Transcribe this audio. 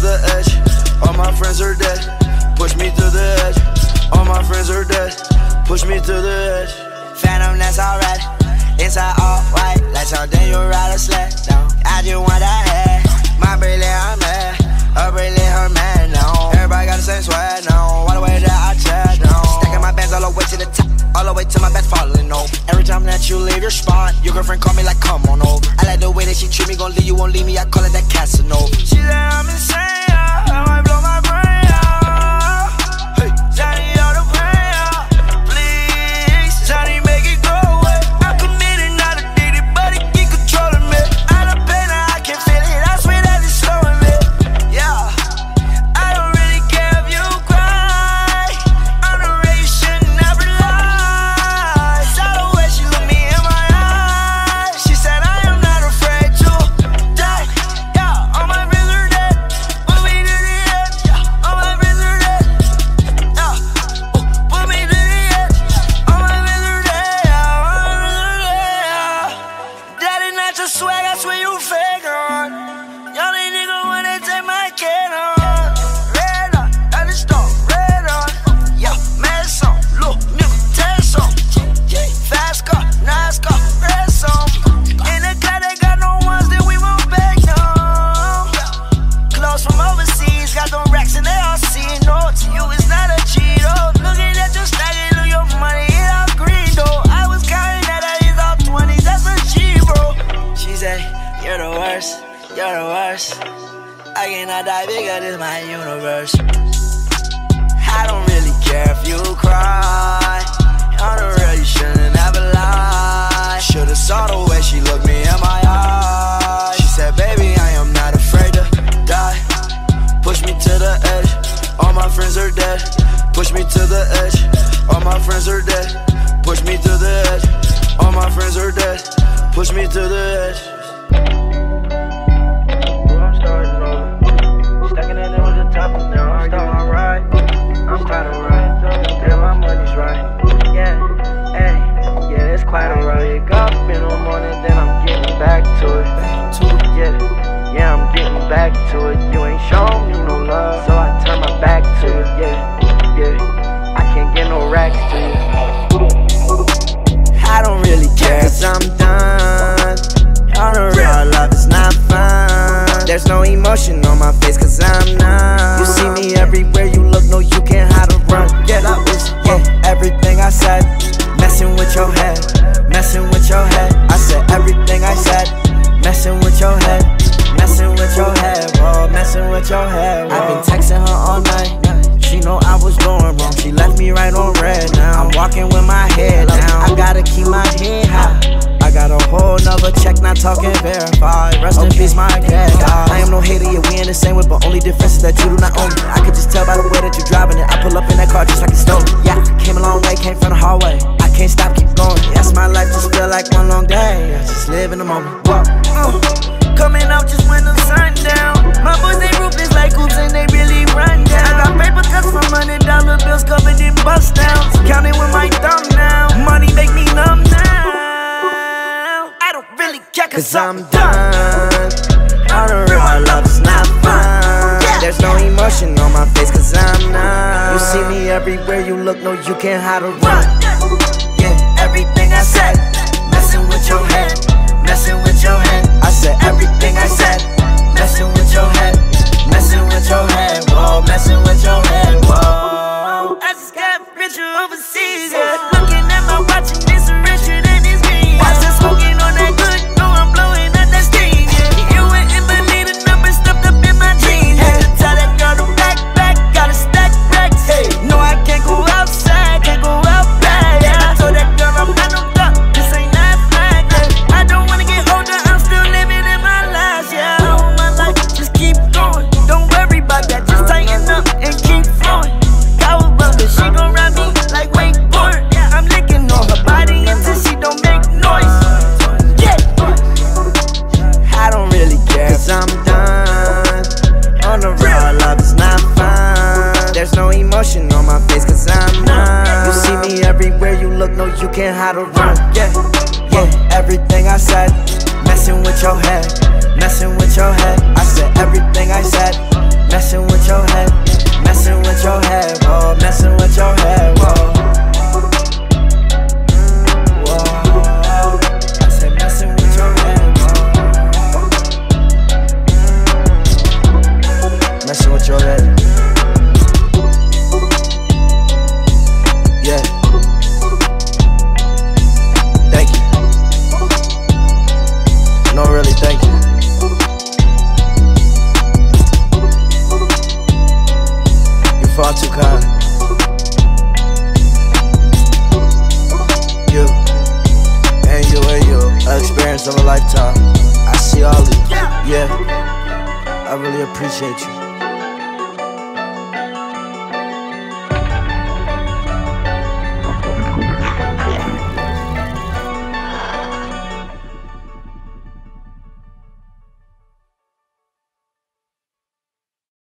the edge. All my friends are dead. Push me to the edge. All my friends are dead. Push me to the edge. Phantom, that's alright. Inside all white, like something you ride a sled down. I just want that head. My bracelet, I'm mad. Her bracelet, her man now. Everybody got the same swag now. All the way that I chat now. Stacking my bands all the way to the top. All the way to my bed falling over. Every time that you leave your spot, your girlfriend call me like, come on over. I like the way that she treat me, gon' leave you, won't leave me. I call it that Casanova. She said I'm insane, I might blow my brain out. Hey, Johnny, all the pain out. Please, Johnny, make it go away. I'm committed, not addicted, but it keep controlling me. I done pain, I can feel it. I swear that it's slowing me. Yeah, I don't really care if you cry. I'm the way you should never lie. Saw the way she looked me in my eyes. She said I am not afraid to die. Yeah, all my friends are dead. Put me to the edge. Yeah, all my friends are dead. Yeah, put me to the edge. All my friends are dead. Yeah, all my friends are dead. That is not your swag, I swear you fake on. Y'all ain't nigga wanna take my kid on. Red on, I just don't red on. Yeah, mad song, look, nigga, test on. Fast car, nice car, red song. In the car, they got no ones that we won't back on. Clothes from overseas, got them racks and they all see. No, to you it's not a cheat. Oh, looking at your stack, it look your money, it all green though. I was counting that it's all 20s, that's a G, bro. She said, you're the worst, you're the worst. I cannot die bigger, this my universe. I don't really care if you cry. On the real, you shouldn't ever lie. Should've saw the way she looked me in my eyes. She said, baby, I am not afraid to die. Push me to the edge. All my friends are dead. Push me to the edge. All my friends are dead. Push me to the edge. All my friends are dead. Push me to the edge. I'm starting over. Stacking it in with the top of now. I'm starting alright. I'm starting right. Damn, my money's right. Yeah, hey, yeah, it's quite alright. Wake up in the morning, then I'm getting back to it. Yeah, I'm getting back to it. You ain't showing me no love, so I turn my back to you. Yeah, I can't get no racks to you. I don't really care, cause I'm done. On the real, love is not fun. There's no emotion on my face, cause I'm numb. You see me everywhere you look, no, you can't hide or run. Yeah, everything I said, messing with your head, messing with your head. I said everything I said, messing with your head, messing with your head, whoa, messing with your head, whoa. I've been texting her all night, she know I was doing wrong. She left me right on red now. I'm walking with my head down, I gotta keep my head high. I got a whole nother check, not talking verified. Rest in peace, my cat. I am no hater, yeah, we in the same way, but only difference is that you do not own me. I could just tell by the way that you're driving it. I pull up in that car just like it's stolen. Yeah, came a long way, came from the hallway. I can't stop, keep going. Yes, my life just feel like one long day. I just live in the moment. Coming out just when the sun down. My boys, they ruthless like hoops and they really run down. I got paper cuts from $100 bills covered in bust downs. Counting with my thumb now. Money make me numb now. I don't really care cause I'm done. On the real, our love is not fun. There's no emotion on my face cause I'm numb. You see me everywhere you look, no, you can't hide or run. Yeah, everything I said, messing with your head, messing with your head. I said everything I said, messing with your head, messing with your head, whoa, messing with your head, whoa. I just got richer overseas, yeah. Looking at my watch and it's richer than it's green. I just smoking on that good, no, I'm blowing out that steam, yeah. You ain't believe the numbers stuffed up in my jeans. Had to tell that girl to back, gotta stack racks. Hey, no, I can't go outside, can't go out back. Yeah, I told that girl I'm not no duck, this ain't that flag. Yeah. I don't wanna get older, I'm still living in my life. Yeah, I want my life, just keep going. Don't worry about that, just tighten up and keep flowing. Cowabunga, she gon' ride me like wakeboard. I'm licking on her body until she don't make noise. Yeah, I don't really care cause I'm done. On the real, love is not fun. There's no emotion on my face cause I'm numb. You see me everywhere you look, no, you can't hide or run. Yeah, everything I said, messing with your head, messing with your head. I said everything I said. Messing with your head, messing with your head, whoa, messing with your head, whoa. Whoa, I said messing with your head, whoa. Messing with your head. Yeah. Thank you. No, really, thank you. You're far too kind. You, and you, an experience of a lifetime. I see all of you. Yeah, I really appreciate you.